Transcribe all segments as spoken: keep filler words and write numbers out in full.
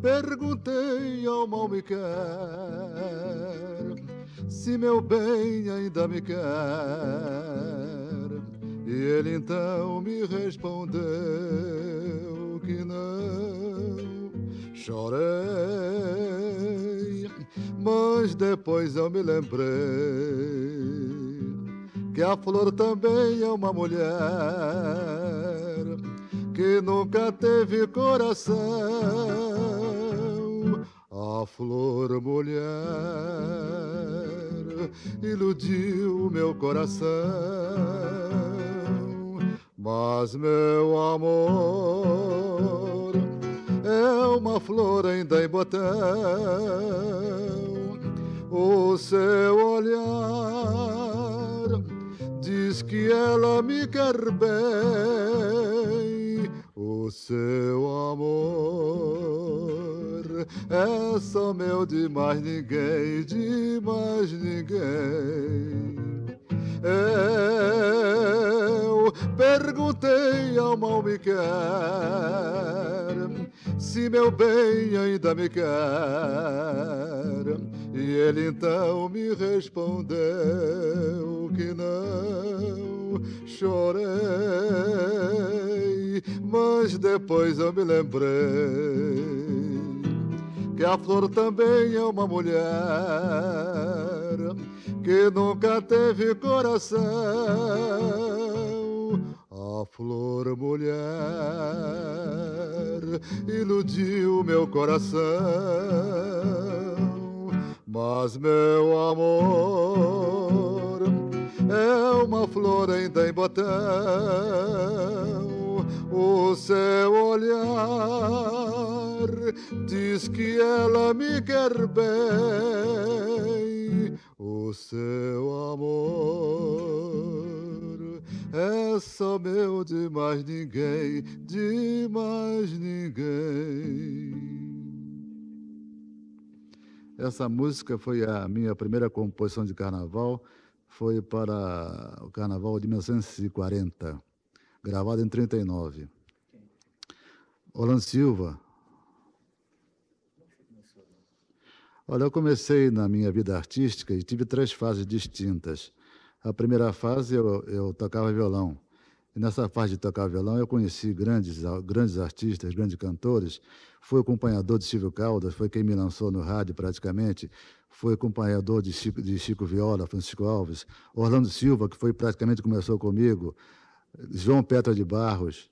perguntei ao mal me quer, se meu bem ainda me quer. E ele então me respondeu que não. Chorei, mas depois eu me lembrei que a flor também é uma mulher que nunca teve coração. A flor mulher iludiu meu coração, mas meu amor é uma flor ainda em botão. O seu olhar diz que ela me quer bem. O seu amor é só meu, de mais ninguém, de mais ninguém. Eu perguntei ao mal me quer, se meu bem ainda me quer. E ele então me respondeu que não. Chorei, mas depois eu me lembrei que a flor também é uma mulher que nunca teve coração. A flor mulher iludiu meu coração, mas meu amor é uma flor ainda em botão. O seu olhar diz que ela me quer bem. O seu amor é só meu, de mais ninguém, de mais ninguém. Essa música foi a minha primeira composição de carnaval, foi para o carnaval de mil novecentos e quarenta, gravado em trinta e nove. Orlando Silva. Olha, eu comecei na minha vida artística e tive três fases distintas. A primeira fase eu, eu tocava violão. E nessa fase de tocar violão eu conheci grandes, grandes artistas, grandes cantores. Fui acompanhador de Silvio Caldas, foi quem me lançou no rádio praticamente. Fui acompanhador de Chico, de Chico Viola, Francisco Alves. Orlando Silva, que foi praticamente começou comigo. João Petra de Barros.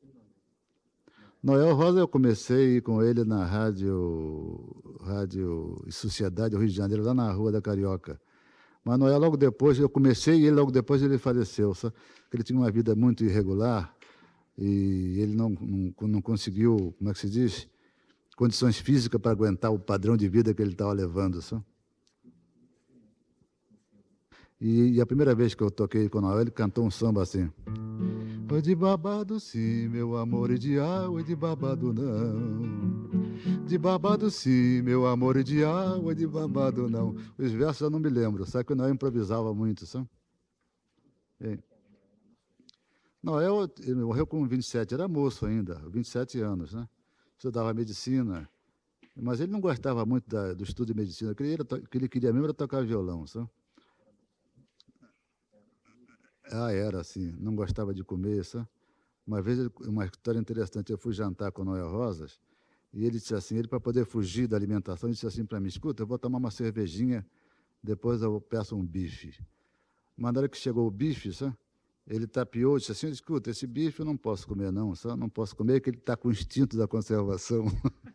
Noel Rosa eu comecei com ele na rádio, rádio Sociedade, Rio de Janeiro, lá na Rua da Carioca. Mas Noel, logo depois, eu comecei e ele, logo depois ele faleceu. Só que ele tinha uma vida muito irregular e ele não, não, não conseguiu, como é que se diz, condições físicas para aguentar o padrão de vida que ele estava levando. Só. E, e a primeira vez que eu toquei com o Noel, ele cantou um samba assim. Oi de babado sim, meu amor, e de água, e de babado não. De babado sim, meu amor, e de água, e de babado não. Os versos eu não me lembro, sabe que o Noel improvisava muito, sabe? É. Noel, ele morreu com vinte e sete, era moço ainda, vinte e sete anos, né? Estudava medicina, mas ele não gostava muito da, do estudo de medicina, o que ele, o que ele queria mesmo era tocar violão, sabe? Ah, era assim, não gostava de comer, sabe? Uma vez, uma história interessante, eu fui jantar com o Noel Rosas, e ele disse assim, ele para poder fugir da alimentação, ele disse assim para mim, escuta, eu vou tomar uma cervejinha, depois eu peço um bife. Mas na hora que chegou o bife, sabe? Ele tapeou, disse assim, escuta, esse bife eu não posso comer não, sabe? Não posso comer, porque ele está com o instinto da conservação.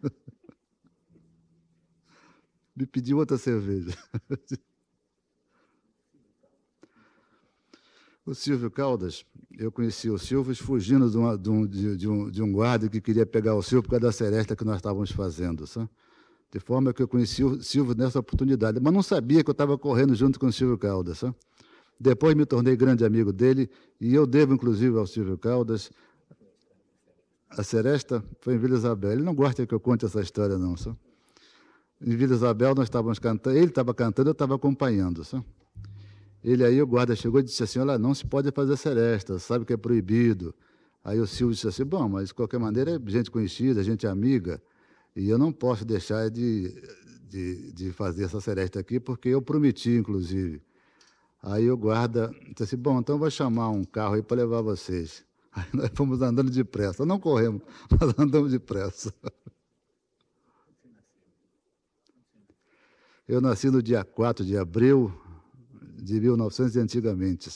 Me pediu outra cerveja. O Silvio Caldas, eu conheci o Silvio fugindo de, uma, de, um, de, um, de um guarda que queria pegar o Silvio por causa da seresta que nós estávamos fazendo, sabe? De forma que eu conheci o Silvio nessa oportunidade, mas não sabia que eu estava correndo junto com o Silvio Caldas, sabe? Depois me tornei grande amigo dele, e eu devo, inclusive, ao Silvio Caldas, a seresta foi em Vila Isabel. Ele não gosta que eu conte essa história, não, sabe? Em Vila Isabel, nós estávamos cantando, ele estava cantando, eu estava acompanhando, sabe? Ele aí, o guarda chegou e disse assim, olha, não se pode fazer seresta, sabe que é proibido. Aí o Silvio disse assim, bom, mas de qualquer maneira é gente conhecida, gente amiga, E eu não posso deixar de, de, de fazer essa seresta aqui, porque eu prometi, inclusive. Aí o guarda disse assim, bom, então eu vou chamar um carro aí para levar vocês. Aí nós fomos andando depressa. Não corremos, mas andamos depressa. Eu nasci no dia quatro de abril de mil e novecentos, antigamente.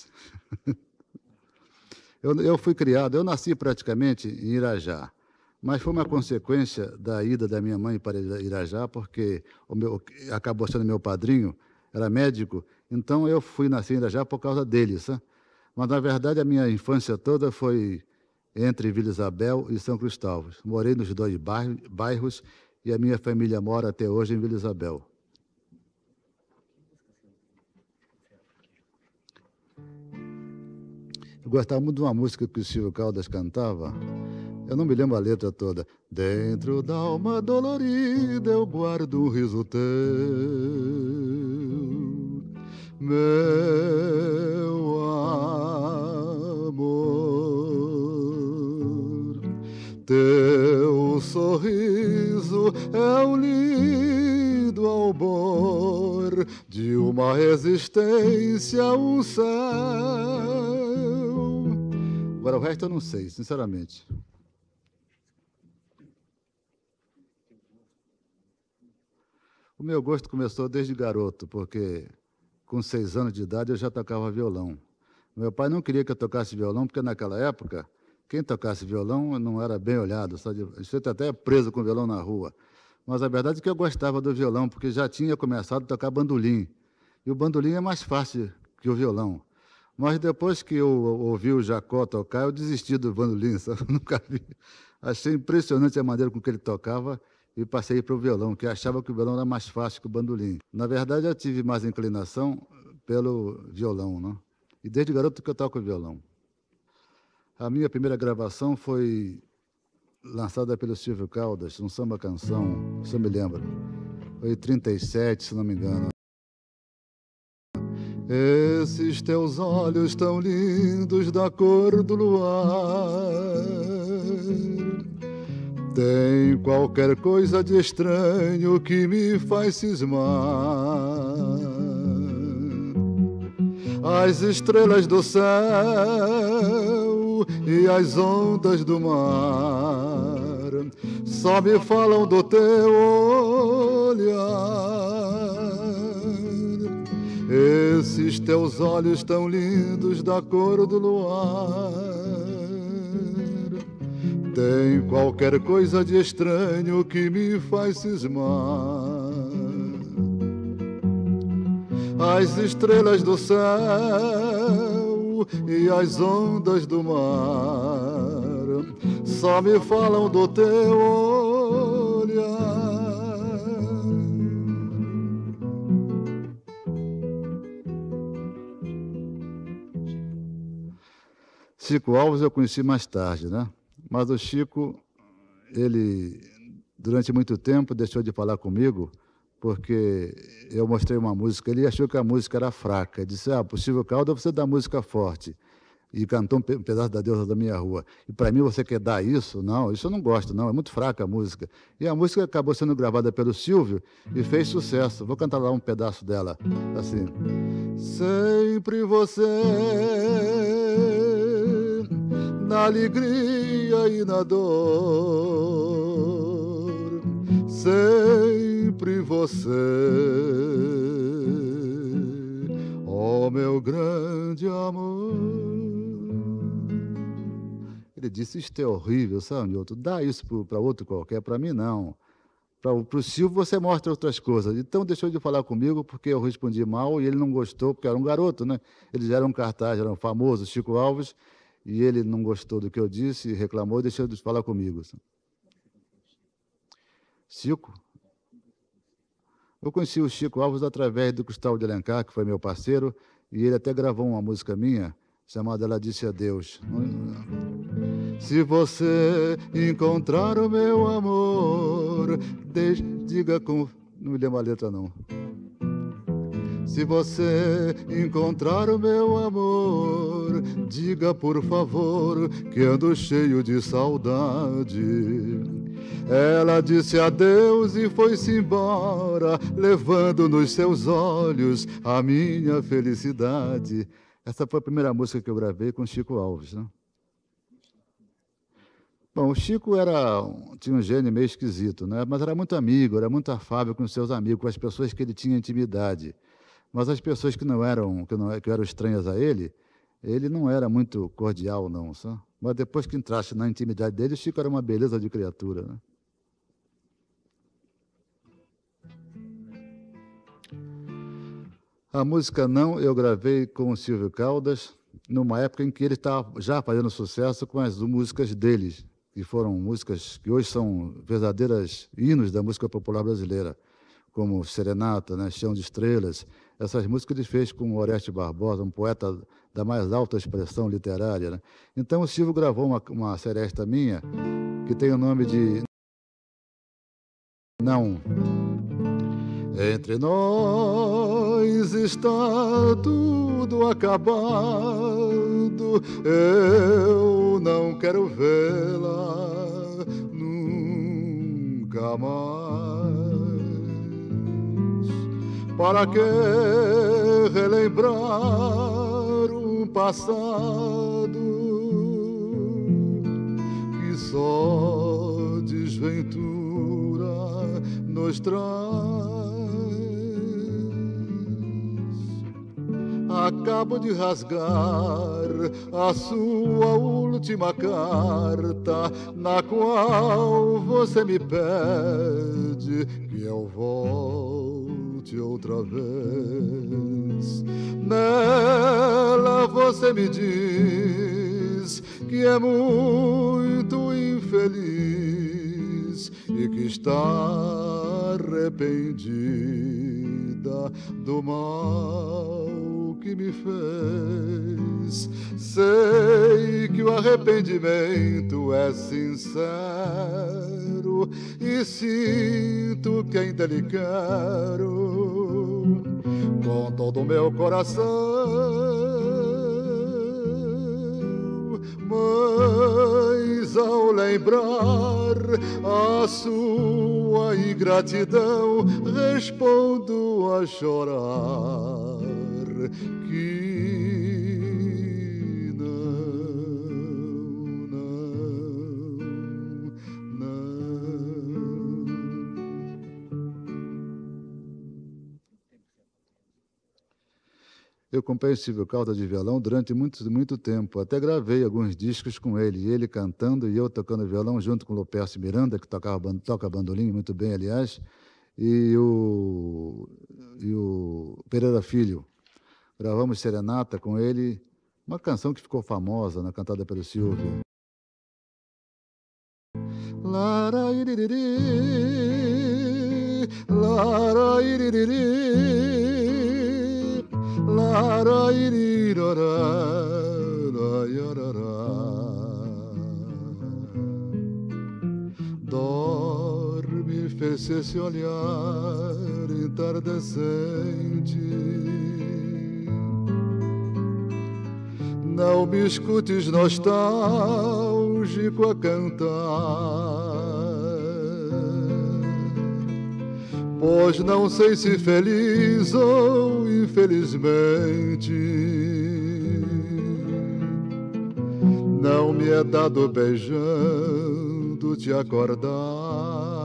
Eu, eu fui criado, eu nasci praticamente em Irajá, mas foi uma consequência da ida da minha mãe para Irajá, porque o meu, acabou sendo meu padrinho, era médico, então eu fui nascer em Irajá por causa dele, sabe? Mas, na verdade, a minha infância toda foi entre Vila Isabel e São Cristóvão. Morei nos dois bairros e a minha família mora até hoje em Vila Isabel. Eu gostava muito de uma música que o Silvio Caldas cantava. Eu não me lembro a letra toda. Dentro da alma dolorida eu guardo um riso teu, meu amor. Teu sorriso é o lindo albor de uma resistência ao céu. Agora, o resto eu não sei, sinceramente. O meu gosto começou desde garoto, porque com seis anos de idade eu já tocava violão. Meu pai não queria que eu tocasse violão, porque naquela época, quem tocasse violão não era bem olhado, só de, você está até preso com violão na rua. Mas a verdade é que eu gostava do violão, porque já tinha começado a tocar bandolim. E o bandolim é mais fácil que o violão. Mas depois que eu ouvi o Jacó tocar, eu desisti do bandolim, sabe? Nunca vi. Achei impressionante a maneira com que ele tocava e passei para o violão, que achava que o violão era mais fácil que o bandolim. Na verdade, eu tive mais inclinação pelo violão, né? E desde garoto que eu toco violão. A minha primeira gravação foi lançada pelo Silvio Caldas, um samba-canção, se eu me lembro. Foi em trinta e sete, se não me engano. Esses teus olhos tão lindos da cor do luar, tem qualquer coisa de estranho que me faz cismar. As estrelas do céu e as ondas do mar só me falam do teu olhar. Esses teus olhos tão lindos da cor do luar, tem qualquer coisa de estranho que me faz cismar. As estrelas do céu e as ondas do mar só me falam do teu olhar. Chico Alves eu conheci mais tarde, né? Mas o Chico, ele, durante muito tempo, deixou de falar comigo, porque eu mostrei uma música, ele achou que a música era fraca. Ele disse, ah, possível Caldas, você dá música forte. E cantou um pedaço da Deusa da Minha Rua. E para mim você quer dar isso? Não, isso eu não gosto, não, é muito fraca a música. E a música acabou sendo gravada pelo Silvio e fez sucesso. Vou cantar lá um pedaço dela, assim. Sempre você, na alegria e na dor, sempre você, ó meu grande amor. Ele disse, isto é horrível, sabe, Nilton? Dá isso para outro qualquer, para mim não. Para o Silvio você mostra outras coisas. Então deixou de falar comigo porque eu respondi mal e ele não gostou, porque era um garoto, né? Ele já era um cartaz, era um famoso, Chico Alves, e ele não gostou do que eu disse, reclamou e deixou de falar comigo. Chico? Eu conheci o Chico Alves através do Cristóvão de Alencar, que foi meu parceiro, e ele até gravou uma música minha, chamada Ela Disse Adeus. Se você encontrar o meu amor, deixe, diga com... Não me lembro a letra, não. Se você encontrar o meu amor, diga por favor que ando cheio de saudade. Ela disse adeus e foi-se embora, levando nos seus olhos a minha felicidade. Essa foi a primeira música que eu gravei com Chico Alves, né? Bom, o Chico era, tinha um gênio meio esquisito, né? Mas era muito amigo, era muito afável com os seus amigos, com as pessoas que ele tinha intimidade. Mas as pessoas que não eram, que não, que eram estranhas a ele, ele não era muito cordial, não, sabe? Mas depois que entraste na intimidade dele, o Chico era uma beleza de criatura, né? A música Não eu gravei com o Silvio Caldas, numa época em que ele estava já fazendo sucesso com as músicas deles, que foram músicas que hoje são verdadeiras hinos da música popular brasileira, como Serenata, né, Chão de Estrelas. Essas músicas ele fez com Oreste Barbosa, um poeta da mais alta expressão literária, né? Então o Silvio gravou uma, uma seresta minha, que tem o nome de Não. Entre nós está tudo acabado, eu não quero vê-la nunca mais. Para que relembrar um passado que só desventura nos traz? Acabo de rasgar a sua última carta, na qual você me pede que eu volte outra vez. Nela você me diz que é muito infeliz e que está arrependida do mal que me fez. Sei que o arrependimento é sincero e sinto que ainda lhe quero com todo o meu coração, mas ao lembrar a sua ingratidão respondo a chorar que não, não, não. Eu acompanhei o Silvio Caldas de violão durante muito, muito tempo. Até gravei alguns discos com ele, ele cantando e eu tocando violão junto com o Lopércio Miranda, que tocava, toca bandolim muito bem, aliás, e o, e o Pereira Filho. Gravamos Serenata com ele, uma canção que ficou famosa, né, cantada pelo Silvio. Lara iririri, lara iririri, lara irirara, dorme, fez esse olhar entardecente. Não me escutes nostálgico a cantar, pois não sei se feliz ou infelizmente não me é dado beijando te acordar.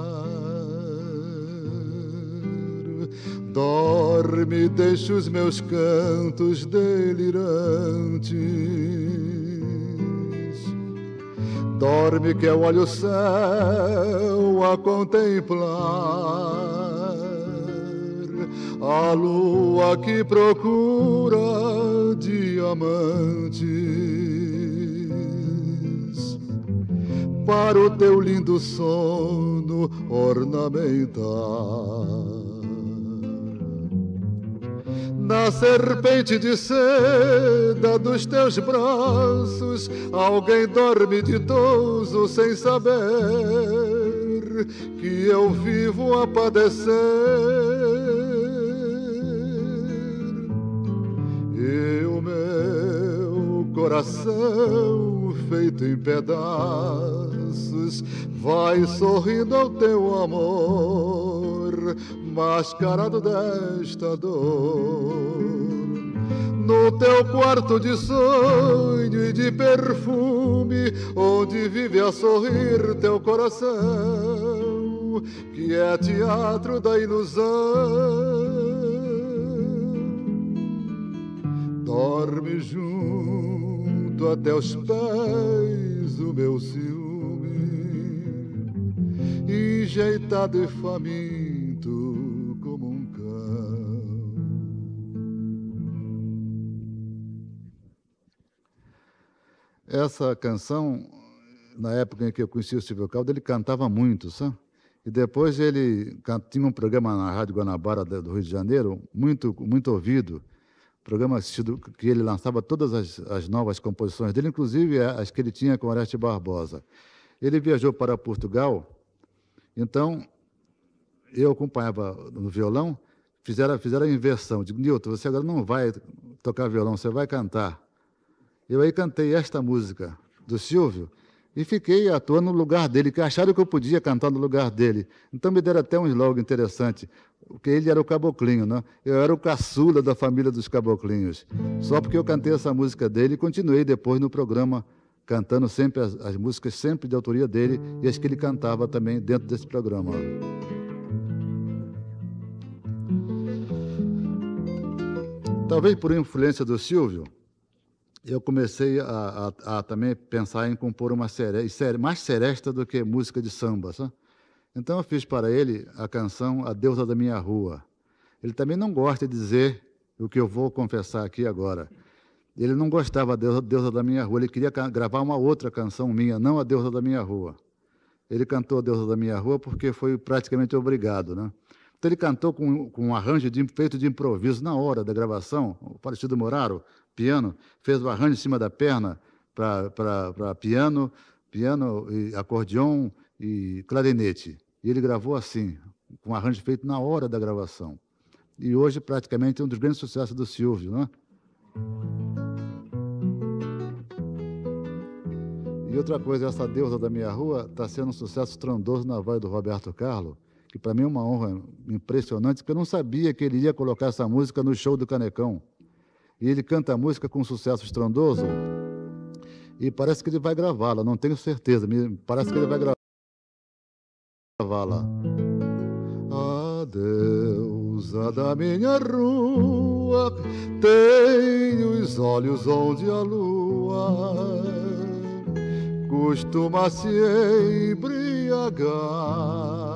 Dorme, deixa os meus cantos delirantes. Dorme que eu olho o céu a contemplar a lua que procura diamantes para o teu lindo sono ornamentar. Na serpente de seda dos teus braços, alguém dorme ditoso sem saber que eu vivo a padecer. E o meu coração feito em pedaços braços, vai sorrindo ao teu amor, mascarado desta dor. No teu quarto de sonho e de perfume, onde vive a sorrir teu coração, que é teatro da ilusão. Dorme junto a teus pés o meu ciúme, enjeitado e faminto como um cão. Essa canção, na época em que eu conheci o Silvio Caldo, ele cantava muito, sabe? E depois ele tinha um programa na Rádio Guanabara do Rio de Janeiro, muito, muito ouvido, programa assistido, que ele lançava todas as, as novas composições dele, inclusive as que ele tinha com Oreste Barbosa. Ele viajou para Portugal, então eu acompanhava no violão, fizeram, fizeram a inversão. Digo, Nilton, você agora não vai tocar violão, você vai cantar. Eu aí cantei esta música do Silvio e fiquei atuando no lugar dele, que acharam que eu podia cantar no lugar dele. Então me deram até um slogan interessante, porque ele era o caboclinho, né? Eu era o caçula da família dos caboclinhos. Só porque eu cantei essa música dele e continuei depois no programa cantando sempre as, as músicas sempre de autoria dele e as que ele cantava também dentro desse programa. Talvez por influência do Silvio, eu comecei a, a, a também pensar em compor uma seresta, mais seresta do que música de samba, sabe? Então eu fiz para ele a canção A Deusa da Minha Rua. Ele também não gosta de dizer o que eu vou confessar aqui agora. Ele não gostava da Deusa, Deusa da Minha Rua, ele queria gravar uma outra canção minha, não A Deusa da Minha Rua. Ele cantou A Deusa da Minha Rua porque foi praticamente obrigado, né? Então ele cantou com, com um arranjo de, feito de improviso na hora da gravação, o falecido Moraro, piano, fez o arranjo em cima da perna para piano, piano, e acordeon e clarinete. E ele gravou assim, com um arranjo feito na hora da gravação. E hoje, praticamente, é um dos grandes sucessos do Silvio, né? E outra coisa, essa Deusa da Minha Rua está sendo um sucesso estrondoso na voz do Roberto Carlos, que para mim é uma honra impressionante, porque eu não sabia que ele ia colocar essa música no show do Canecão. E ele canta a música com um sucesso estrondoso e parece que ele vai gravá-la, não tenho certeza, parece que ele vai gravá-la. A deusa da minha rua tem os olhos onde a lua costuma se embriagar.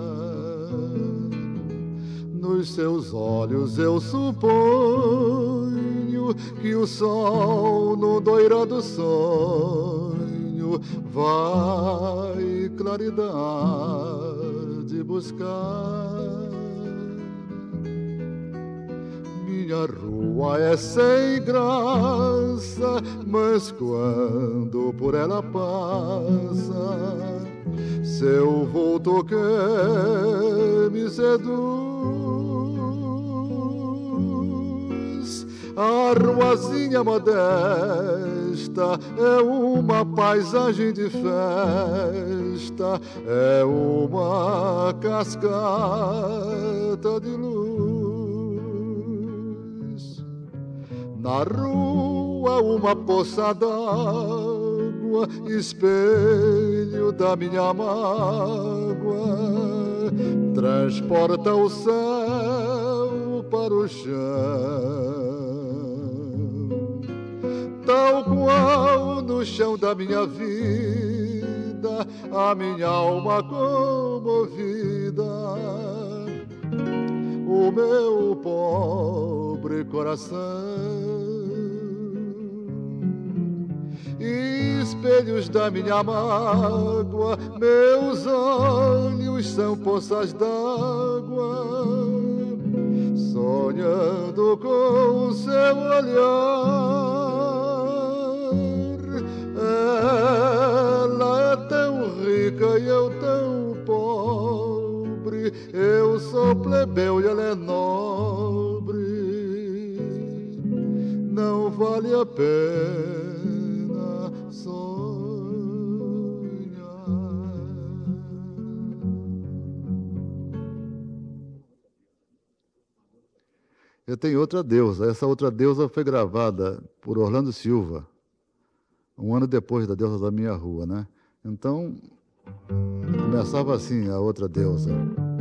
Nos seus olhos eu suponho que o sol no doirado sonho vai claridade buscar. Minha rua é sem graça, mas quando por ela passa, seu vulto que me seduz. A ruazinha modesta é uma paisagem de festa, é uma cascata de luz. Na rua uma poça d'água, espelho da minha mágoa, transporta o céu para o chão. Tal qual no chão da minha vida, a minha alma comovida, o meu pobre coração. Espelhos da minha mágoa, meus olhos são poças d'água, sonhando com seu olhar. Ela é tão rica e eu tão pobre, eu sou plebeu e ela é nobre. Não vale a pena sonhar. Eu tenho outra deusa. Essa outra deusa foi gravada por Orlando Silva, um ano depois da Deusa da Minha Rua, né? Então, começava assim a outra deusa.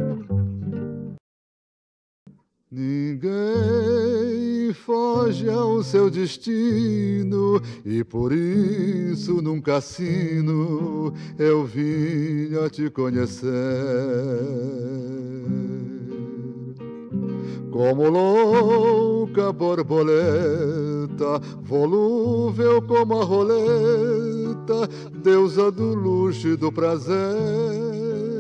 Ninguém foge ao seu destino e por isso num cassino eu vim a te conhecer. Como louca borboleta, volúvel como a roleta, deusa do luxo e do prazer.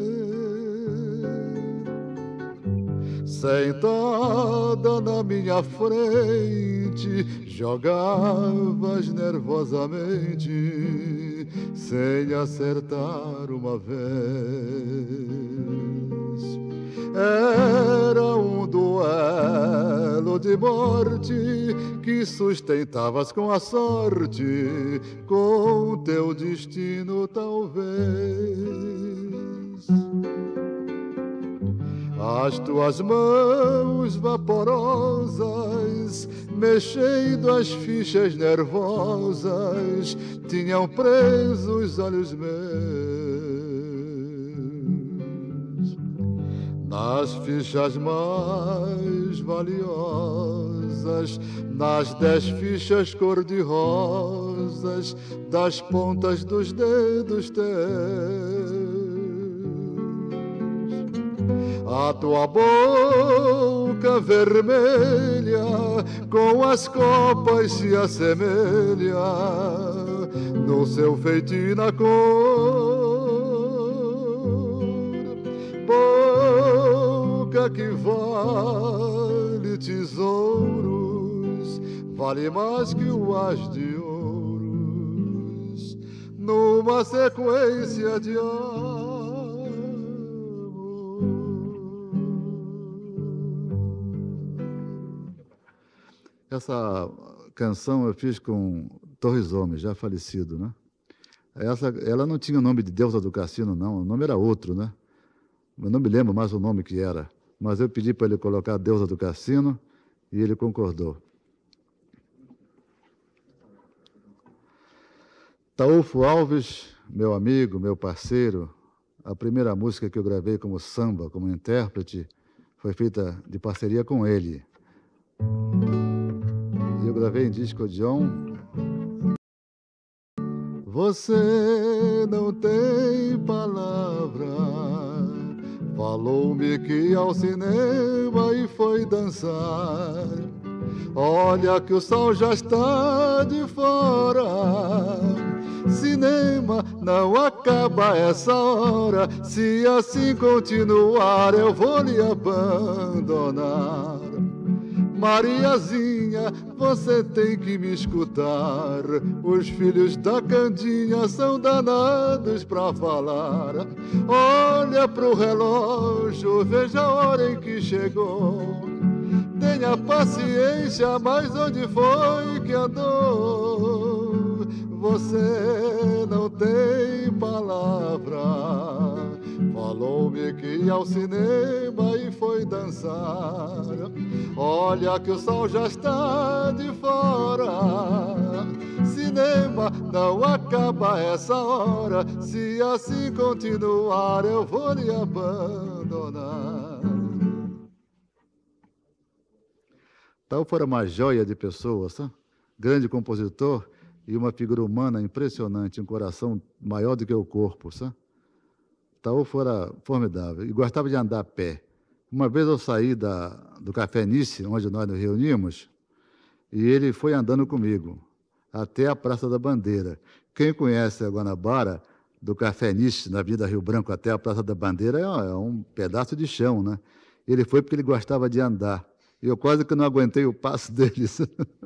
Sentada na minha frente, jogavas nervosamente, sem acertar uma vez. Era um duelo de morte que sustentavas com a sorte, com teu destino talvez. As tuas mãos vaporosas, mexendo as fichas nervosas, tinham presos os olhos meus. Nas fichas mais valiosas, nas dez fichas cor-de-rosas, das pontas dos dedos teus. A tua boca vermelha com as copas se assemelha no seu feitio na cor. Boca que vale tesouros, vale mais que o as de ouros, numa sequência de anos. Essa canção eu fiz com Torres Homens, já falecido, né? Essa, ela não tinha o nome de Deusa do Cassino, não. O nome era outro, né? Eu não me lembro mais o nome que era. Mas eu pedi para ele colocar Deusa do Cassino e ele concordou. Taúfo Alves, meu amigo, meu parceiro, a primeira música que eu gravei como samba, como intérprete, foi feita de parceria com ele. Eu gravei em disco de on. Você não tem palavra, falou-me que ia ao cinema e foi dançar. Olha que o sol já está de fora, cinema não acaba essa hora, se assim continuar eu vou lhe abandonar. Mariazinha, você tem que me escutar. Os filhos da Candinha são danados pra falar. Olha pro relógio, veja a hora em que chegou. Tenha paciência, mas onde foi que andou? Você não tem palavra. Falou-me que ia ao cinema e foi dançar. Olha que o sol já está de fora, cinema não acaba essa hora, se assim continuar eu vou lhe abandonar. Tal fora uma joia de pessoa, sabe? Grande compositor e uma figura humana impressionante, um coração maior do que o corpo, sabe? Taú fora formidável e gostava de andar a pé. Uma vez eu saí da, do Café Nice, onde nós nos reuníamos, e ele foi andando comigo até a Praça da Bandeira. Quem conhece a Guanabara, do Café Nice, na Avenida Rio Branco, até a Praça da Bandeira, é um pedaço de chão, né? Ele foi porque ele gostava de andar. E eu quase que não aguentei o passo deles.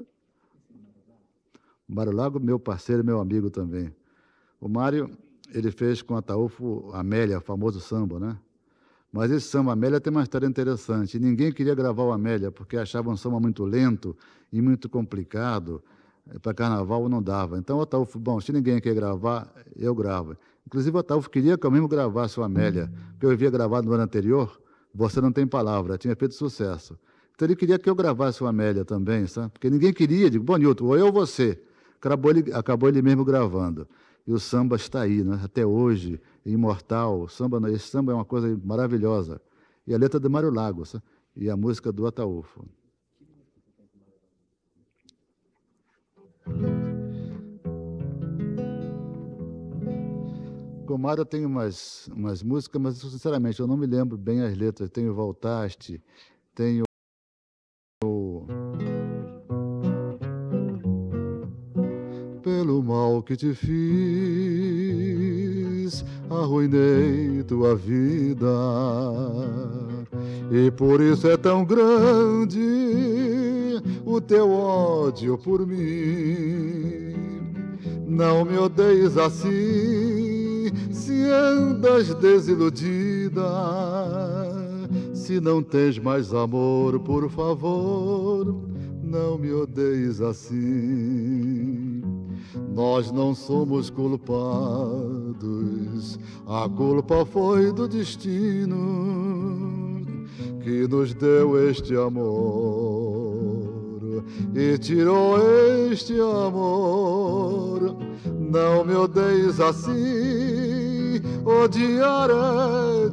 O Mário Lago, meu parceiro e meu amigo também. O Mário, ele fez com a Taúfo Amélia, o famoso samba, né? Mas esse samba Amélia tem uma história interessante. Ninguém queria gravar o Amélia, porque achavam um samba muito lento e muito complicado. Para carnaval não dava. Então o Ataúfo, bom, se ninguém quer gravar, eu gravo. Inclusive o Ataúfo queria que eu mesmo gravasse o Amélia, porque eu havia gravado no ano anterior, Você Não Tem Palavra, tinha feito sucesso. Então ele queria que eu gravasse o Amélia também, sabe? Porque ninguém queria, digo, bom, Nilton, ou eu ou você. Acabou ele, acabou ele mesmo gravando. E o samba está aí, né? Até hoje, imortal. O samba, esse samba é uma coisa maravilhosa. E a letra do Mário Lago, sabe? E a música do Ataúfo. Com o Mário eu tenho umas, umas músicas, mas, sinceramente, eu não me lembro bem as letras. Tenho Voltaste, tenho... Pelo mal que te fiz, arruinei tua vida, e por isso é tão grande o teu ódio por mim. Não me odeies assim, se andas desiludida, se não tens mais amor, por favor, não me odeies assim. Nós não somos culpados, a culpa foi do destino que nos deu este amor e tirou este amor. Não me odeies assim, odiar é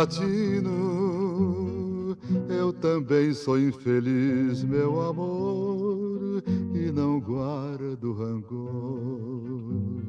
desatino. Eu também sou infeliz, meu amor, e não guardo rancor.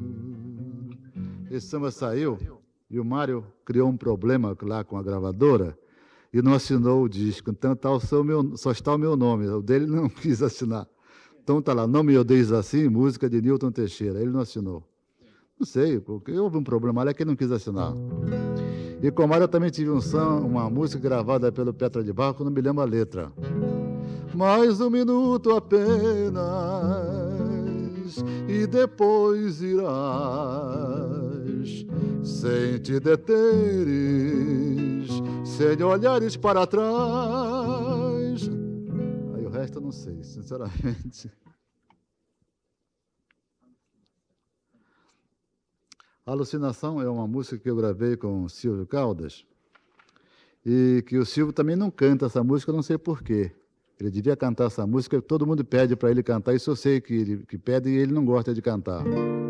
Esse samba saiu e o Mário criou um problema lá com a gravadora e não assinou o disco. Então tá o seu, meu, só está o meu nome, o dele não quis assinar. Então tá lá, Não Me Odeies Assim, música de Nilton Teixeira. Ele não assinou. Não sei, porque houve um problema lá que ele não quis assinar. E com o Mário eu também tive um som, uma música gravada pelo Petra de Barro, que eu não me lembro a letra. Mais um minuto apenas, e depois irás, sem te deteres, sem olhares para trás. Aí o resto eu não sei, sinceramente. Alucinação é uma música que eu gravei com o Silvio Caldas, e que o Silvio também não canta essa música, eu não sei porquê. Ele devia cantar essa música, todo mundo pede para ele cantar, isso eu sei que, ele, que pede e ele não gosta de cantar.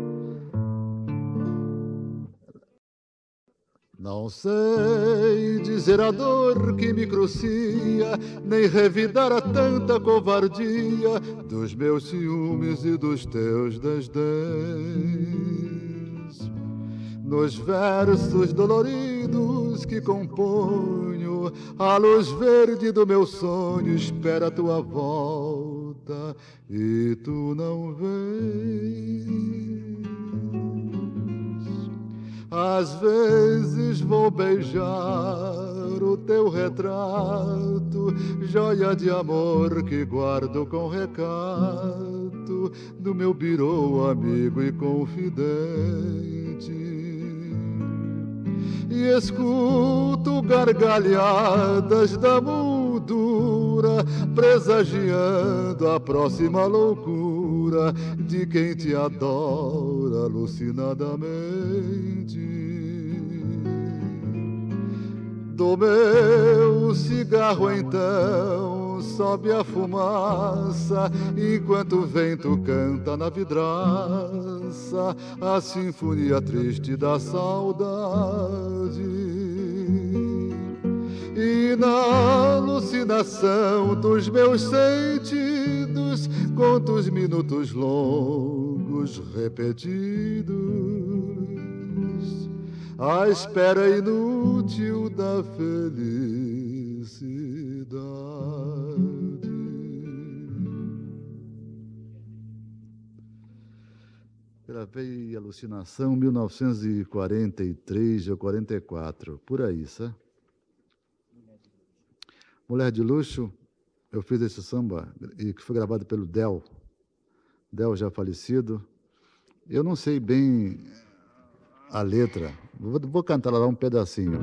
Não sei dizer a dor que me crucia, nem revidar a tanta covardia dos meus ciúmes e dos teus desdéns. Nos versos doloridos que componho, a luz verde do meu sonho espera a tua volta e tu não vens. Às vezes vou beijar o teu retrato, joia de amor que guardo com recato do meu birô amigo e confidente. E escuto gargalhadas da moldura, presagiando a próxima loucura de quem te adora alucinadamente. Do meu cigarro então sobe a fumaça, enquanto o vento canta na vidraça a sinfonia triste da saudade. E na alucinação dos meus sentidos conto os minutos longos repetidos, a espera inútil da felicidade. Gravei Alucinação em mil novecentos e quarenta e três ou quarenta e quatro, por aí, sabe? Mulher de Luxo, eu fiz esse samba, e que foi gravado pelo Del, Del já falecido. Eu não sei bem a letra, vou, vou cantar lá um pedacinho.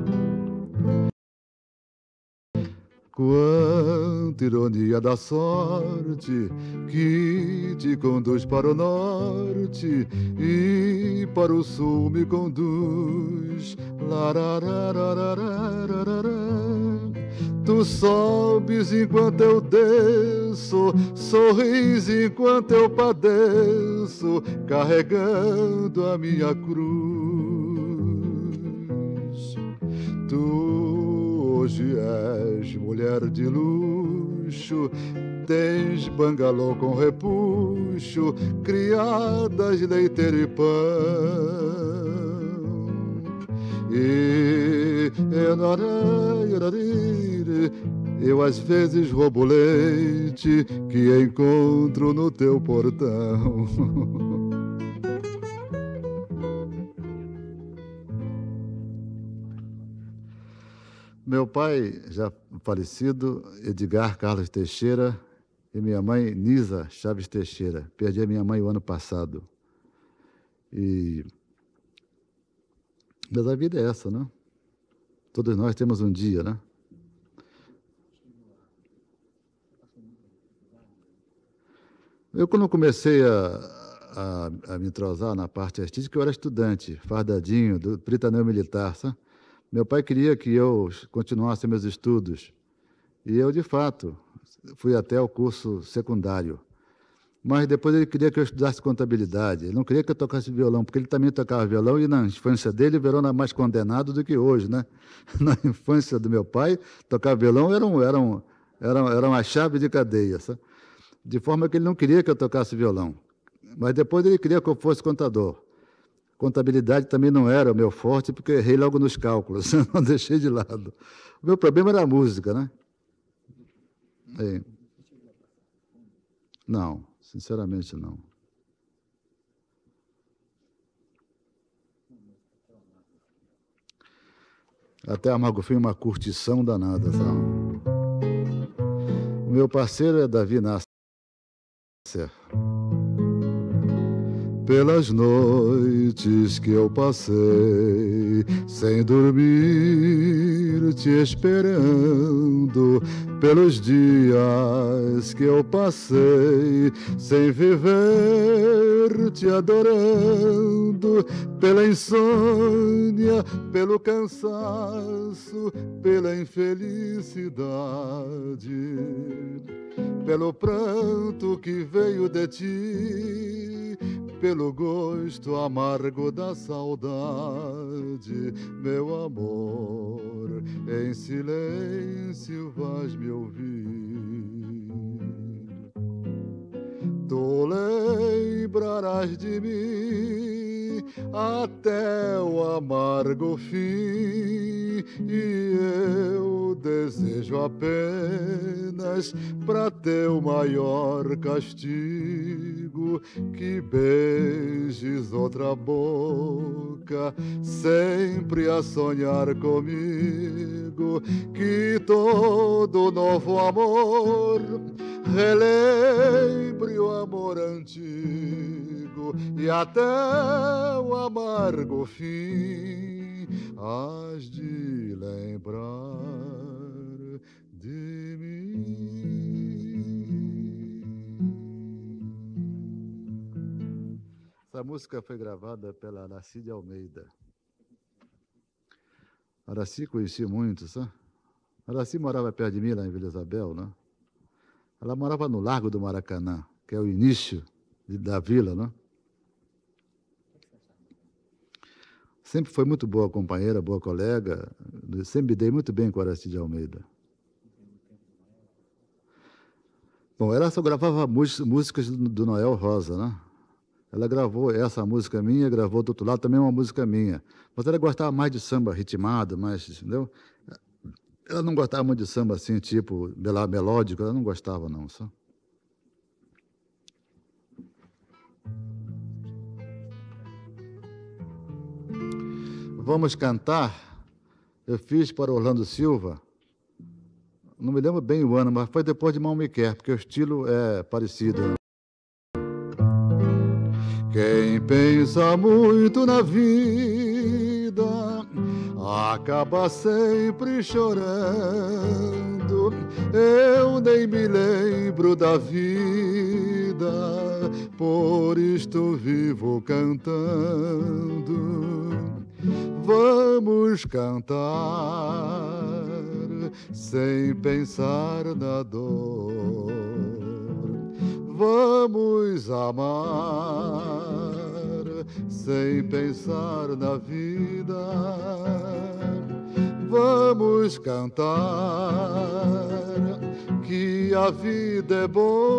Quanta ironia da sorte que te conduz para o norte e para o sul me conduz. Lararararararara. Tu sobes enquanto eu desço, sorris enquanto eu padeço, carregando a minha cruz. Tu hoje és mulher de luxo, tens bangalô com repuxo, criadas, leiteiro e pão. E eu às vezes roubo leite que encontro no teu portão. Meu pai, já falecido, Edgar Carlos Teixeira, e minha mãe, Nisa Chaves Teixeira. Perdi a minha mãe o ano passado. E... Mas a vida é essa, né? Todos nós temos um dia, né? Eu, quando comecei a, a, a me entrosar na parte artística, eu era estudante, fardadinho, do Pritanel Militar, sabe? Meu pai queria que eu continuasse meus estudos. E eu, de fato, fui até o curso secundário. Mas depois ele queria que eu estudasse contabilidade. Ele não queria que eu tocasse violão, porque ele também tocava violão e na infância dele ele era mais condenado do que hoje, né? Na infância do meu pai, tocar violão era, um, era, um, era, era uma chave de cadeia, sabe? De forma que ele não queria que eu tocasse violão. Mas depois ele queria que eu fosse contador. Contabilidade também não era o meu forte, porque eu errei logo nos cálculos, não deixei de lado. O meu problema era a música, né? É. Não, sinceramente não. Até Amargo Fim, uma curtição danada, sabe? O meu parceiro é Davi Nasser. Pelas noites que eu passei sem dormir te esperando, pelos dias que eu passei sem viver te adorando, pela insônia, pelo cansaço, pela infelicidade, pelo pranto que veio de ti, pelo gosto amargo da saudade, meu amor, em silêncio vais me ouvir. Tu lembrarás de mim até o amargo fim, e eu desejo apenas para teu maior castigo que beijes outra boca, sempre a sonhar comigo, que todo novo amor relembre o amor antigo, e até o amargo fim hás de lembrar de mim. Essa música foi gravada pela Araci de Almeida. Araci conheci muito, sabe? Araci morava perto de mim, lá em Vila Isabel, né? Ela morava no Largo do Maracanã, que é o início de, da vila, né? Sempre foi muito boa companheira, boa colega. Sempre me dei muito bem com a Araci de Almeida. Bom, ela só gravava músicas do Noel Rosa, né? Ela gravou essa música minha, gravou do outro lado também uma música minha. Mas ela gostava mais de samba ritmado, mais, entendeu? Ela não gostava muito de samba assim, tipo melódico, ela não gostava não, só. Vamos cantar. Eu fiz para Orlando Silva, não me lembro bem o ano, mas foi depois de Mal Me Quer, porque o estilo é parecido. Quem pensa muito na vida acaba sempre chorando. Eu nem me lembro da vida, por isto vivo cantando. Vamos cantar sem pensar na dor. Vamos amar sem pensar na vida. Vamos cantar que a vida é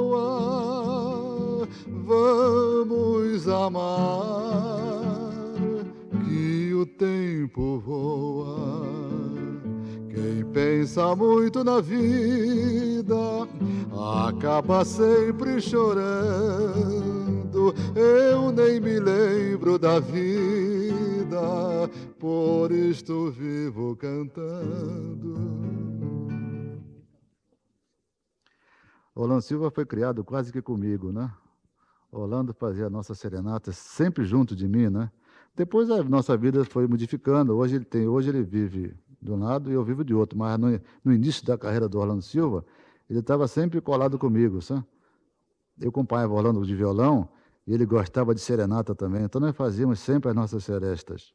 boa. Vamos amar que o tempo voa. Quem pensa muito na vida acaba sempre chorando. Eu nem me lembro da vida, por isto vivo cantando. Orlando Silva foi criado quase que comigo, né? Orlando fazia a nossa serenata sempre junto de mim, né? Depois a nossa vida foi modificando. Hoje ele tem, hoje ele vive de um lado e eu vivo de outro. Mas no, no início da carreira do Orlando Silva, ele estava sempre colado comigo, sabe? Eu acompanhava o Orlando de violão e ele gostava de serenata também. Então nós fazíamos sempre as nossas serestas.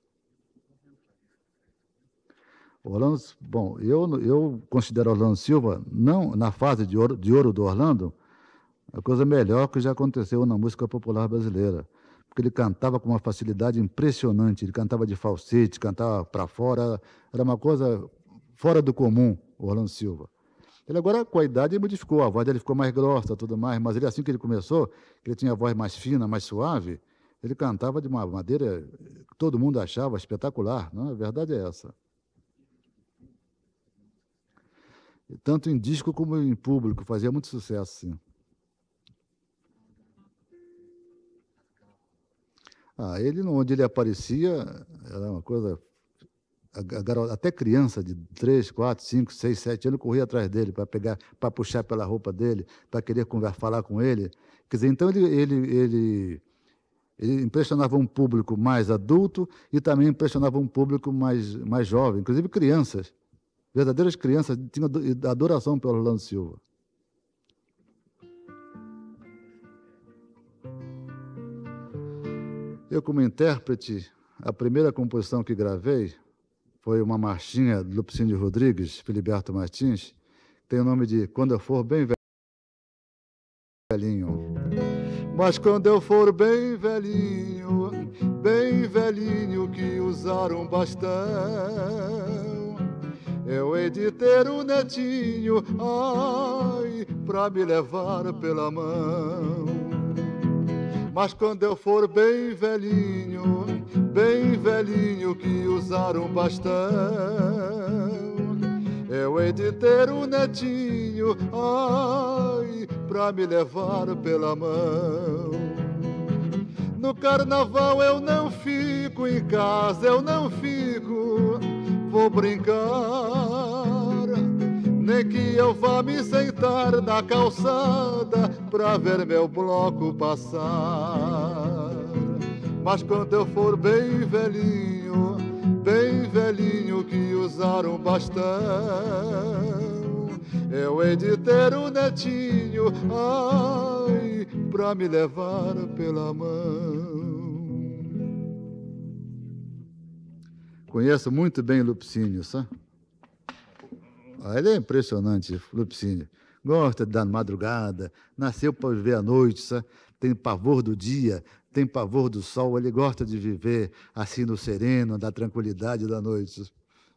Orlando, bom, eu, eu considero Orlando Silva, não na fase de ouro, de ouro do Orlando, a coisa melhor que já aconteceu na música popular brasileira. Porque ele cantava com uma facilidade impressionante, ele cantava de falsete, cantava para fora, era uma coisa fora do comum, o Orlando Silva. Ele agora, com a idade, ele modificou, a voz dele ficou mais grossa, tudo mais, mas ele, assim que ele começou, ele tinha a voz mais fina, mais suave, ele cantava de uma maneira que todo mundo achava espetacular, não? A verdade é essa. Tanto em disco como em público, fazia muito sucesso, sim. Ah, ele, onde ele aparecia, era uma coisa... A garota, até criança de três, quatro, cinco, seis, sete anos corria atrás dele para pegar, para puxar pela roupa dele, para querer conversar, falar com ele. Quer dizer, então ele, ele, ele, ele impressionava um público mais adulto e também impressionava um público mais, mais jovem, inclusive crianças. Verdadeiras crianças tinham adoração pelo Orlando Silva. Eu, como intérprete, a primeira composição que gravei foi uma marchinha do Lupicínio Rodrigues, Filiberto Martins, que tem o nome de Quando Eu For Bem Velhinho. Mas quando eu for bem velhinho, bem velhinho que usar um bastão, eu hei de ter um netinho, ai, pra me levar pela mão. Mas quando eu for bem velhinho, bem velhinho que usar um bastão, eu hei de ter um netinho, ai, pra me levar pela mão. No carnaval eu não fico em casa, eu não fico, vou brincar, nem que eu vá me sentar na calçada pra ver meu bloco passar. Mas quando eu for bem velhinho, bem velhinho que usar um bastão, eu hei de ter um netinho, ai, pra me levar pela mão. Conheço muito bem Lupicínio, sabe? Ele é impressionante, Lupicínio. Gosta da madrugada, nasceu para viver à noite, sabe? Tem pavor do dia, tem pavor do sol, ele gosta de viver assim no sereno, da tranquilidade da noite.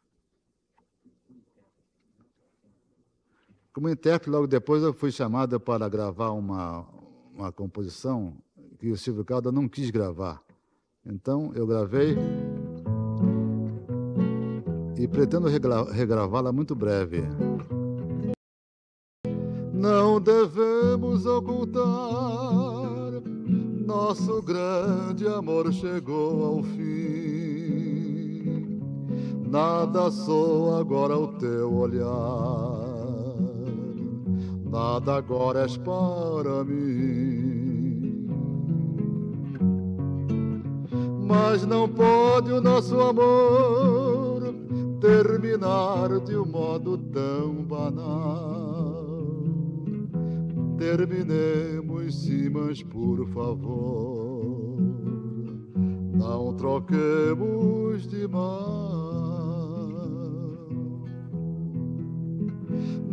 Como intérprete, logo depois eu fui chamada para gravar uma, uma composição que o Silvio Caldas não quis gravar. Então, eu gravei e pretendo regra regravá-la muito breve. Não devemos ocultar, nosso grande amor chegou ao fim. Nada soa agora o teu olhar, nada agora és para mim. Mas não pode o nosso amor terminar de um modo tão banal. Terminemos sim, mas por favor, não troquemos de mal.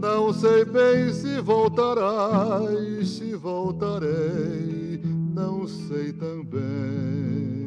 Não sei bem se voltarás, se voltarei, não sei também.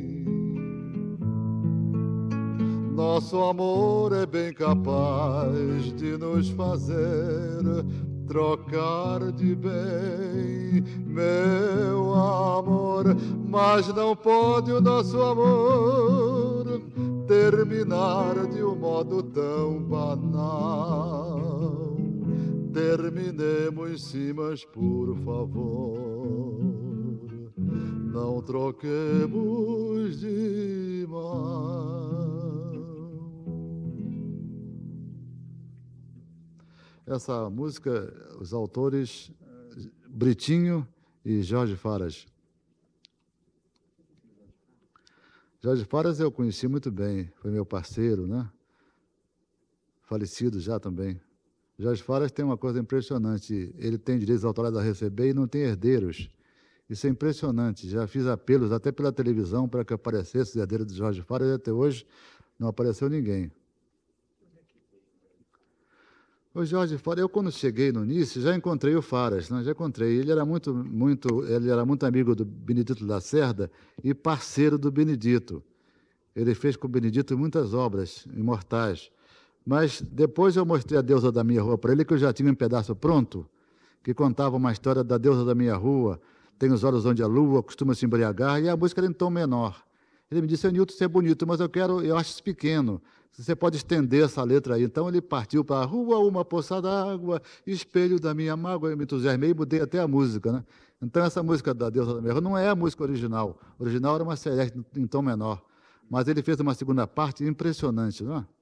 Nosso amor é bem capaz de nos fazer trocar de bem, meu amor, mas não pode o nosso amor terminar de um modo tão banal. Terminemos sim, mas por favor, não troquemos de mal. Essa música, os autores, Britinho e Jorge Faras. Jorge Faras eu conheci muito bem, foi meu parceiro, né? Falecido já também. Jorge Faras tem uma coisa impressionante, ele tem direitos autorais a receber e não tem herdeiros. Isso é impressionante, já fiz apelos até pela televisão para que aparecesse o herdeiro de Jorge Faras e até hoje não apareceu ninguém. O Jorge Faras, eu quando cheguei no início, já encontrei o Faras, né? Já encontrei. Ele era muito, muito, ele era muito amigo do Benedito Lacerda e parceiro do Benedito. Ele fez com o Benedito muitas obras imortais. Mas depois eu mostrei a Deusa da Minha Rua para ele, que eu já tinha um pedaço pronto, que contava uma história da Deusa da Minha Rua, tem os olhos onde a lua costuma se embriagar, e a música era em tom menor. Ele me disse, Nilton, isso é bonito, mas eu quero, eu acho isso pequeno. Você pode estender essa letra aí. Então ele partiu para a rua, uma poça d'água, espelho da minha mágoa, eu me entusiasmei e mudei até a música, né? Então essa música da Deusa da Minha Rua não é a música original. O original era uma celeste em tom menor. Mas ele fez uma segunda parte impressionante, não é?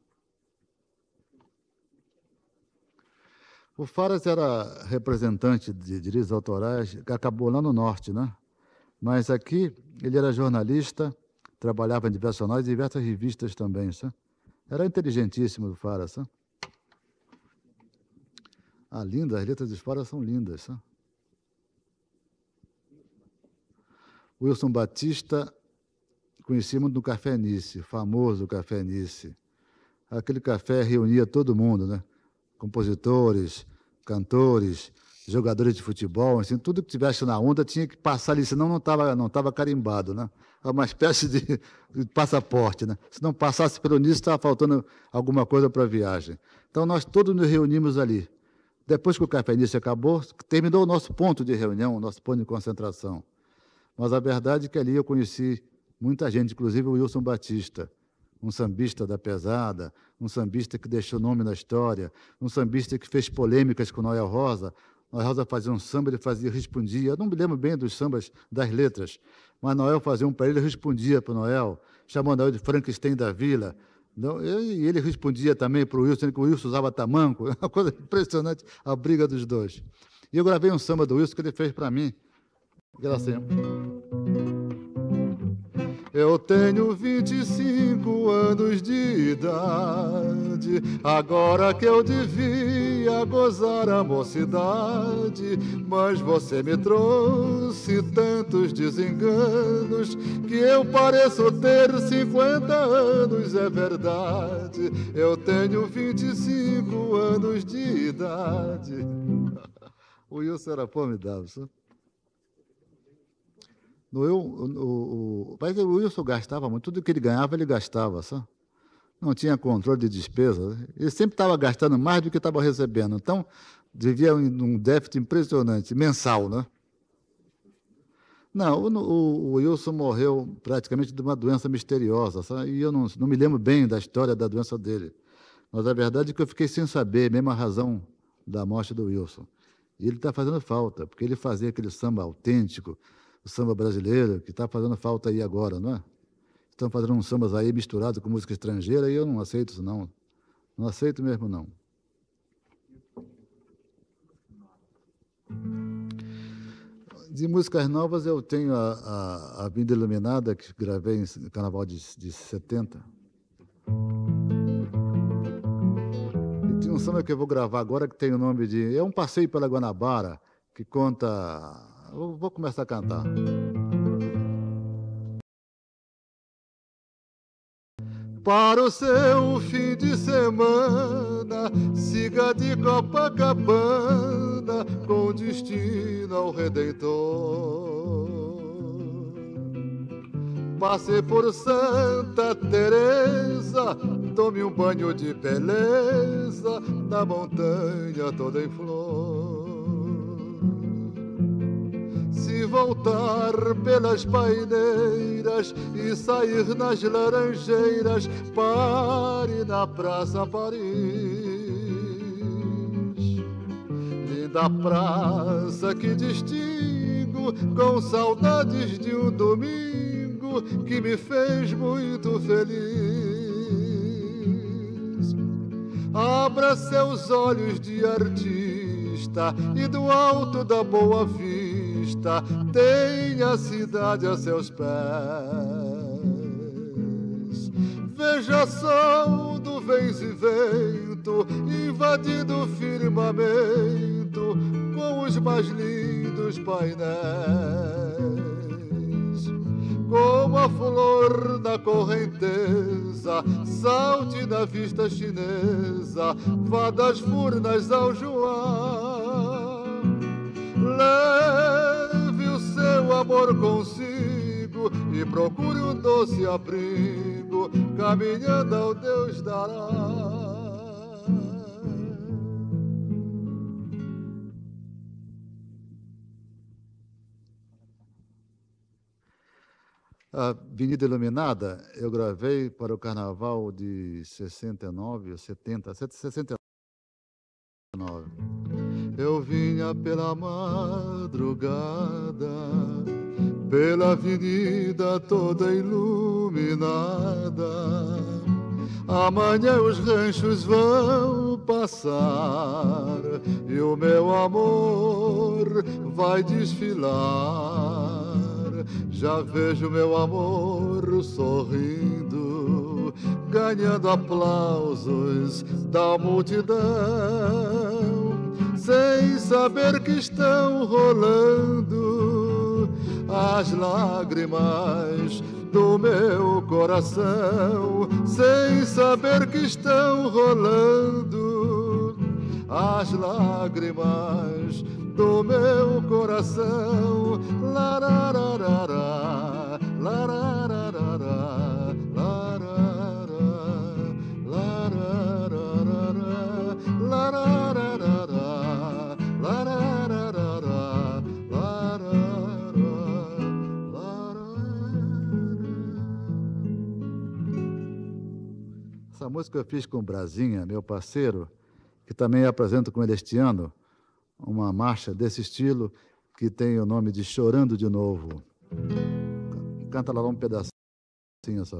O Faras era representante de direitos autorais, que acabou lá no Norte, né? Mas aqui ele era jornalista, trabalhava em diversos jornais e diversas revistas também, sabe? Era inteligentíssimo o Faras, sabe? Ah, linda, as letras dos Faras são lindas, sabe? Wilson Batista, conheci muito no Café Nice, famoso Café Nice. Aquele café reunia todo mundo, né? Compositores, cantores, jogadores de futebol, assim, tudo que tivesse na onda tinha que passar ali, senão não estava não estava carimbado, né? É uma espécie de, de passaporte, né? Se não passasse pelo Nice, estava faltando alguma coisa para a viagem. Então, nós todos nos reunimos ali. Depois que o Café Nice acabou, terminou o nosso ponto de reunião, o nosso ponto de concentração. Mas a verdade é que ali eu conheci muita gente, inclusive o Wilson Batista, um sambista da pesada, um sambista que deixou nome na história, um sambista que fez polêmicas com Noel Rosa. Noel Rosa fazia um samba, ele fazia, respondia. Eu não me lembro bem dos sambas, das letras, mas Noel fazia um para ele, ele respondia para o Noel, chamando Noel de Frankenstein da Vila. E ele respondia também para o Wilson, que o Wilson usava tamanco, uma coisa impressionante, a briga dos dois. E eu gravei um samba do Wilson que ele fez para mim, que era assim... Eu tenho vinte e cinco anos de idade, agora que eu devia gozar a mocidade, mas você me trouxe tantos desenganos que eu pareço ter cinquenta anos, é verdade. Eu tenho vinte e cinco anos de idade. O Wilson era formidável, sabe? No, eu, o, o, mas o Wilson gastava muito, tudo que ele ganhava, ele gastava, sabe? Não tinha controle de despesa. Ele sempre estava gastando mais do que estava recebendo. Então, devia um déficit impressionante, mensal, né? Não, o, o, o Wilson morreu praticamente de uma doença misteriosa, sabe? E eu não, não me lembro bem da história da doença dele. Mas a verdade é que eu fiquei sem saber mesmo a razão da morte do Wilson. E ele está fazendo falta, porque ele fazia aquele samba autêntico, o samba brasileiro, que está fazendo falta aí agora, não é? Estão fazendo uns sambas aí misturados com música estrangeira e eu não aceito isso, não. Não aceito mesmo, não. De músicas novas, eu tenho a, a, a Vida Iluminada, que gravei no Carnaval de, de setenta. E tem um samba que eu vou gravar agora que tem o nome de... É um passeio pela Guanabara, que conta... Eu vou começar a cantar. para o seu fim de semana, siga de Copacabana com destino ao Redentor. Passe por Santa Teresa, tome um banho de beleza na montanha toda em flor. Se voltar pelas paineiras e sair nas laranjeiras, pare na Praça Paris. Linda praça que distingo com saudades de um domingo que me fez muito feliz. Abra seus olhos de artista e do alto da Boa Vista tenha a cidade a seus pés. Veja sol do vento e vento invadindo o firmamento com os mais lindos painéis. Como a flor na correnteza, salte na vista chinesa, vá das Furnas ao Joá. Leve o seu amor consigo e procure um doce abrigo, caminhando ao Deus dará. A Avenida Iluminada eu gravei para o Carnaval de sessenta e nove ou setenta, sessenta e nove. Eu vinha pela madrugada, pela avenida toda iluminada. Amanhã os ranchos vão passar e o meu amor vai desfilar. Já vejo meu amor sorrindo, ganhando aplausos da multidão, sem saber que estão rolando as lágrimas do meu coração, sem saber que estão rolando as lágrimas do meu coração. Larararara, larararara, lararara, larararara, larararara, larararara, larararara. Essa música eu fiz com o Brasinha, meu parceiro, que também apresento com ele este ano, uma marcha desse estilo que tem o nome de Chorando de Novo. Canta lá um pedacinho só.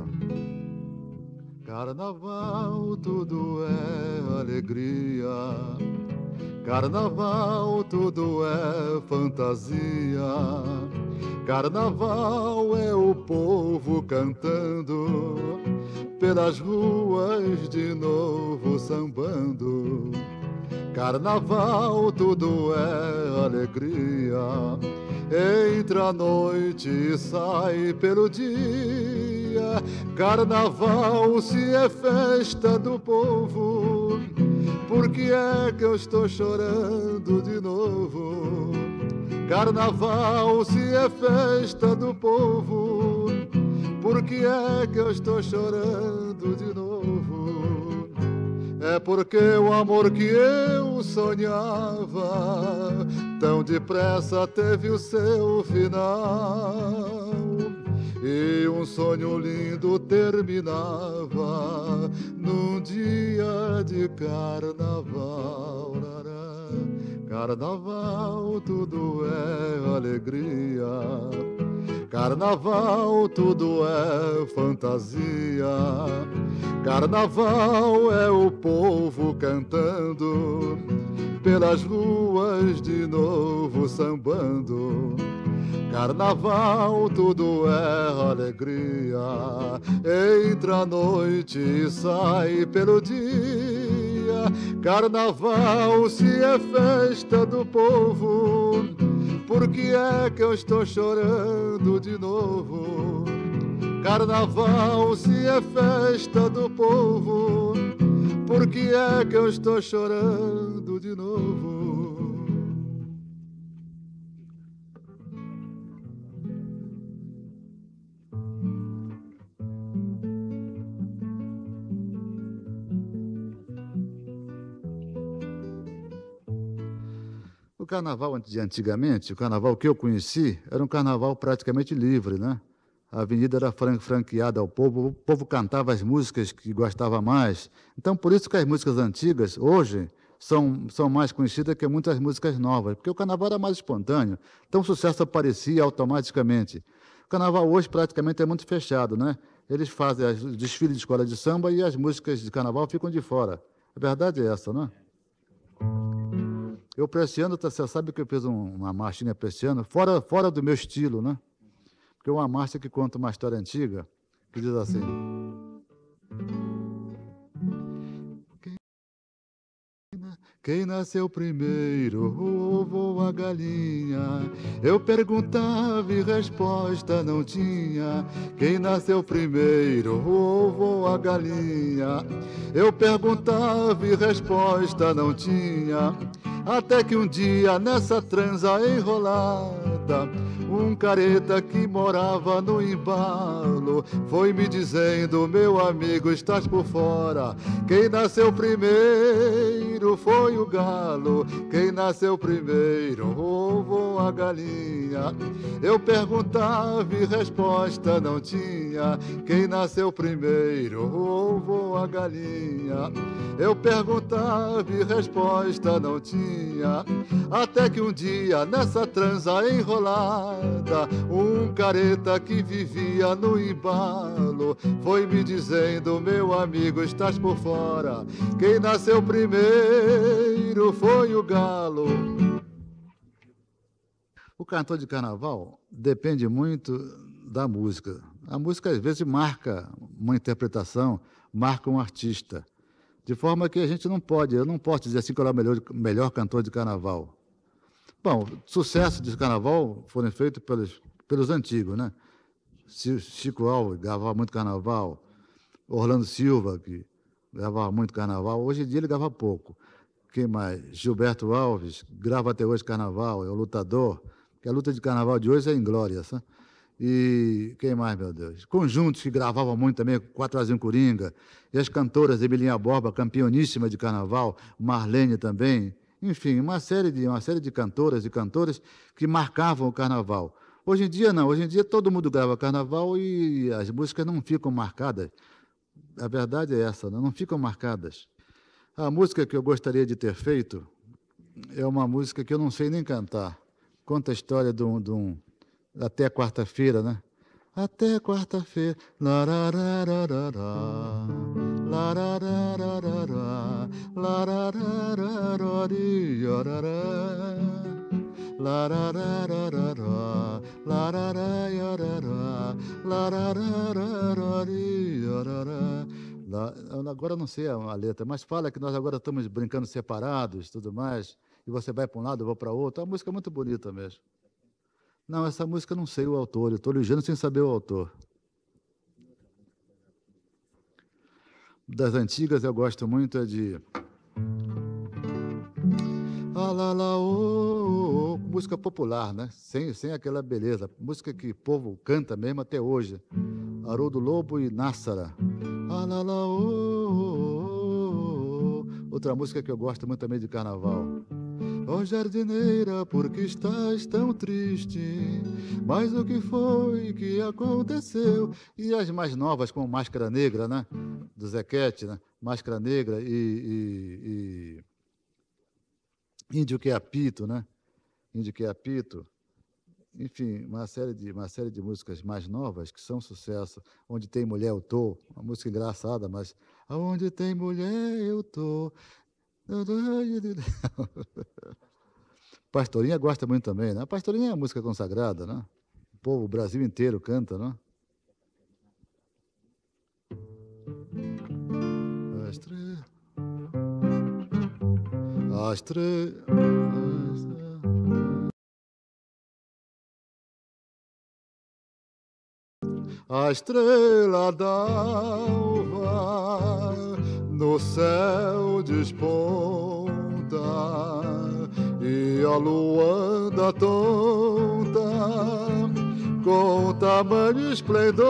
Carnaval tudo é alegria, carnaval tudo é fantasia, carnaval é o povo cantando pelas ruas de novo sambando. Carnaval tudo é alegria, entra a noite e sai pelo dia. Carnaval se é festa do povo, por que é que eu estou chorando de novo? Carnaval se é festa do povo, por que é que eu estou chorando de novo? É porque o amor que eu sonhava tão depressa teve o seu final, e um sonho lindo terminava num dia de carnaval. Carnaval tudo é alegria, carnaval tudo é fantasia, carnaval é o povo cantando pelas ruas de novo sambando. Carnaval tudo é alegria, entra a noite e sai pelo dia. Carnaval se é festa do povo, por que é que eu estou chorando de novo? Carnaval, se é festa do povo, por que é que eu estou chorando de novo? O carnaval de antigamente, o carnaval que eu conheci, era um carnaval praticamente livre, né? A avenida era fran- franqueada ao povo, o povo cantava as músicas que gostava mais. Então, por isso que as músicas antigas, hoje, são, são mais conhecidas que muitas músicas novas, porque o carnaval era mais espontâneo, então o sucesso aparecia automaticamente. O carnaval hoje praticamente é muito fechado, né? Eles fazem as- o desfile de escola de samba e as músicas de carnaval ficam de fora. A verdade é essa, não é? Eu, para esse ano, tá- você sabe que eu fiz um- uma marchinha para esse ano, fora, fora do meu estilo, né? Porque é uma marcha que conta uma história antiga, que diz assim: quem nasceu primeiro, o ovo ou a galinha? Eu perguntava e resposta não tinha. Quem nasceu primeiro, o ovo ou a galinha? Eu perguntava e resposta não tinha. Até que um dia, nessa transa enrolada, um careta que morava no embalo foi me dizendo: meu amigo, estás por fora. Quem nasceu primeiro foi o galo. Quem nasceu primeiro, o ovo ou a galinha? Eu perguntava e resposta não tinha. Quem nasceu primeiro, o ovo ou a galinha? Eu perguntava e resposta não tinha. Até que um dia, nessa transa enrolada, um careta que vivia no embalo foi me dizendo: meu amigo, estás por fora. Quem nasceu primeiro foi o galo. O cantor de carnaval depende muito da música. A música, às vezes, marca uma interpretação, marca um artista. De forma que a gente não pode, eu não posso dizer assim que eu era o melhor, melhor cantor de carnaval. Bom, sucesso de carnaval foram feitos pelos, pelos antigos, né? Chico Alves gravava muito carnaval, Orlando Silva, que gravava muito carnaval, hoje em dia ele grava pouco. Quem mais? Gilberto Alves, grava até hoje carnaval, é o lutador, que a luta de carnaval de hoje é inglória, sabe? E quem mais, meu Deus? Conjuntos que gravavam muito também, Quatro Azinho Coringa, e as cantoras, Emilinha Borba, campeoníssima de carnaval, Marlene também, enfim, uma série de, uma série de cantoras e cantores que marcavam o carnaval. Hoje em dia, não, hoje em dia todo mundo grava carnaval e as músicas não ficam marcadas. A verdade é essa, né? Não ficam marcadas. A música que eu gostaria de ter feito é uma música que eu não sei nem cantar. Conta a história de um, de um até quarta-feira, né? Até quarta-feira. Lararararará, lararararará, larararararoriorará, lararararará, lararaiorará, lararararoriorará. La- Agora eu não sei a a letra, mas fala que nós agora estamos brincando separados, tudo mais, e você vai para um lado, eu vou para outro. É uma música muito bonita mesmo. Não, essa música eu não sei o autor, eu estou ligando sem saber o autor. Das antigas eu gosto muito é de ah, lá, lá, ô, ô, ô, música popular, né? Sem, sem aquela beleza. Música que o povo canta mesmo até hoje. Haroldo Lobo e Nássara. Ah, lá, lá, ô, ô, ô, ô. Outra música que eu gosto muito também de carnaval. Ó oh, jardineira, por que estás tão triste? Mas o que foi que aconteceu? E as mais novas, como Máscara Negra, né? Do Zequete, né? Máscara Negra e, e, e Índio que é apito, né? Índio que é apito. Enfim, uma série, de, uma série de músicas mais novas que são sucesso. Onde tem mulher, eu tô. Uma música engraçada, mas aonde tem mulher, eu tô. Pastorinha gosta muito também, né? A Pastorinha é música consagrada, né? O povo, o Brasil inteiro canta, né? As três, as três, a estrela d'alva no céu desponta e a lua anda tonta com tamanho esplendor,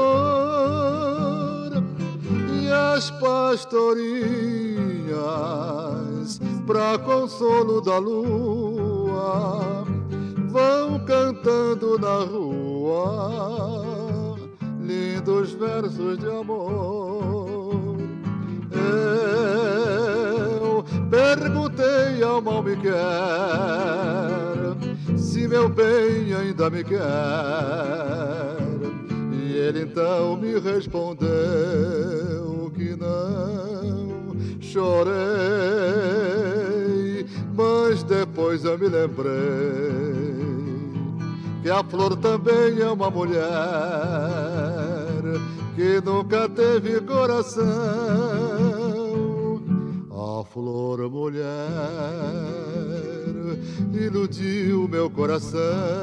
e as pastorinhas, pra consolo da lua, vão cantando na rua lindos versos de amor. Eu perguntei ao mal me quer, se meu bem ainda me quer, e ele então me respondeu que não. Chorei, mas depois eu me lembrei que a flor também é uma mulher que nunca teve coração. A flor mulher iludiu meu coração,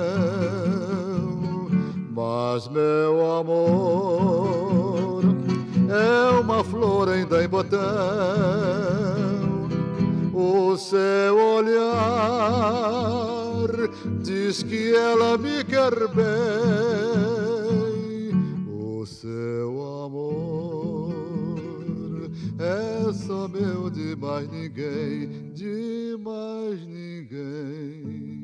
mas meu amor é uma flor ainda em botão. O seu olhar diz que ela me quer bem. O seu amor é só meu, de mais ninguém, de mais ninguém.